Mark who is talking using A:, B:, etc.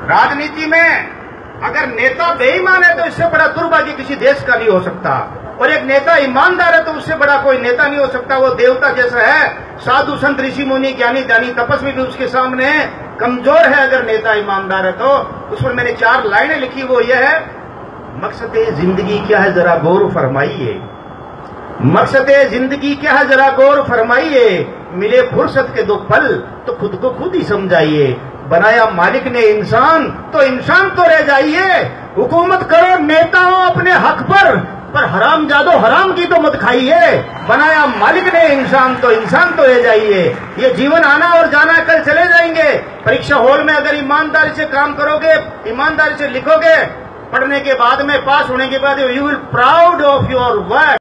A: राजनीति में अगर नेता बेईमान है तो इससे बड़ा दुर्भाग्य किसी देश का नहीं हो सकता, और एक नेता ईमानदार है तो उससे बड़ा कोई नेता नहीं हो सकता। वो देवता जैसा है, साधु संत ऋषि मुनि ज्ञानी दानी तपस्वी भी उसके सामने है, कमजोर है अगर नेता ईमानदार है तो। उस पर मैंने 4 लाइनें लिखी, वो ये है, मकसद जिंदगी क्या है जरा गौर फरमाइए, मकसद जिंदगी क्या है जरा गौर फरमाइए, मिले फुर्सत के 2 पल तो खुद को खुद ही समझाइए, बनाया मालिक ने इंसान तो इंसान तो रह जाइए, हुकूमत करो नेताओं अपने हक पर हरामजादो हराम की तो मत खाइए, बनाया मालिक ने इंसान तो रह जाइए। ये जीवन आना और जाना, कल चले जाएंगे। परीक्षा हॉल में अगर ईमानदारी से काम करोगे, ईमानदारी से लिखोगे, पढ़ने के बाद में पास होने के बाद you will proud of your work.